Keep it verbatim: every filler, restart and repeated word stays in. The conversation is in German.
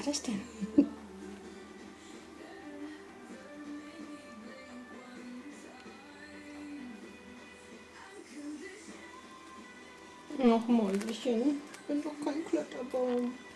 das denn? Noch Mäuschen. Ich bin doch kein Kletterbaum.